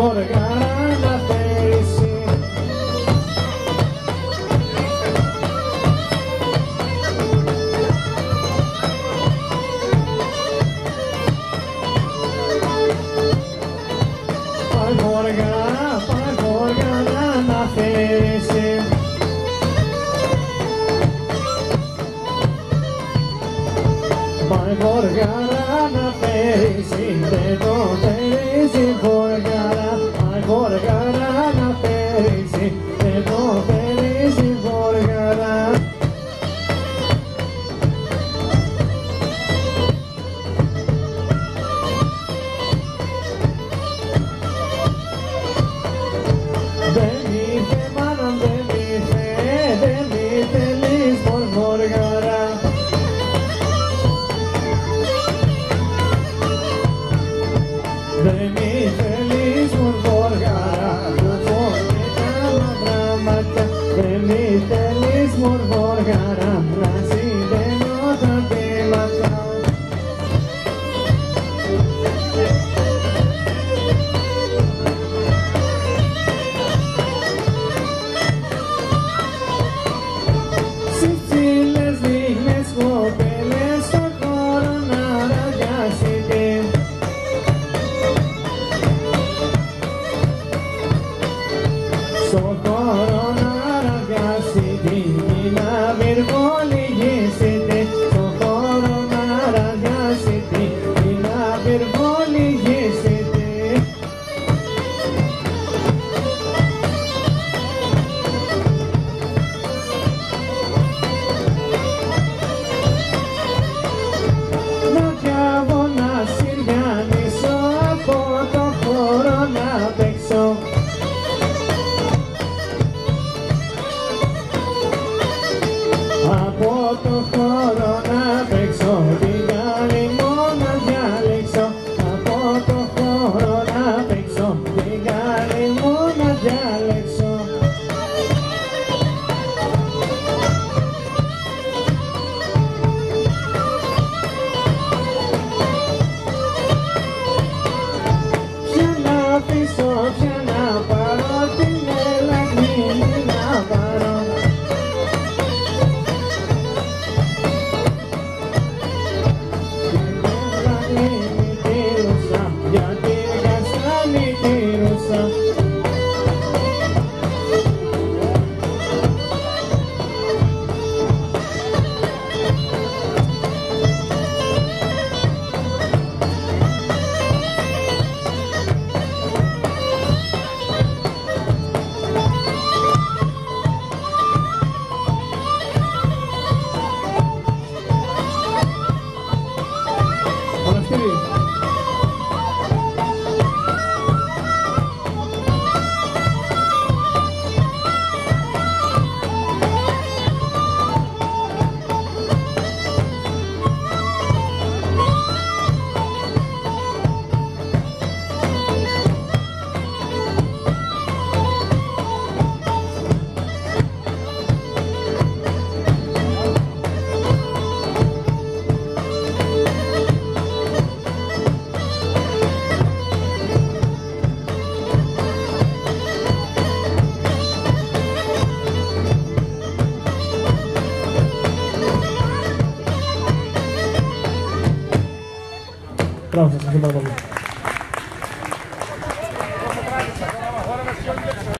γοργάρα να πέσει. Γοργάρα να πέσει. Γοργάρα να πέσει, δεν το θέλει γοργάρα. Γοργάρα να πέσει, δεν το θέλει γοργάρα. Δεν ήρθε μάνα, δεν ήθελες γοργάρα. Δεν ήθελες γοργάρα, και κάμα γράμματα. Δεν ήθελες γοργάρα, να συντενώ τα βήματα. Στις ψηλές λίγες κοπέλες στο χώρο να ραγιάσετε. Στο χώρο να ραγιάσετε και να βυρβολιγήσετε. Στο χώρο να ραγιάσετε και να βυρβολιγήσετε. Να διάβω να συριανίσω, από το χώρο να παίξω. Από το χώρο να παίξω, την καλή μου να διάλεξω. Από το χώρο να παίξω, την καλή μου να διάλεξω. Ποια να αφήσω, ποια να πάρω, την ελαγνή να πάρω. Γιατί καστάνει τη ρούσα. Μπράβο σας, ευχαριστώ πάρα πολύ.